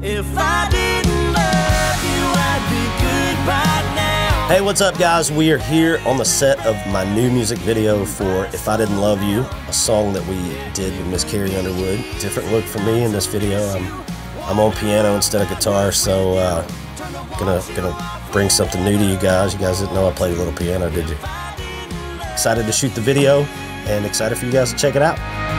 If I didn't love you, I'd be good right now. Hey, what's up, guys? We are here on the set of my new music video for If I Didn't Love You, a song that we did with Miss Carrie Underwood. Different look for me in this video. I'm on piano instead of guitar, so gonna bring something new to you guys. You guys didn't know I played a little piano, did you? Excited to shoot the video and excited for you guys to check it out.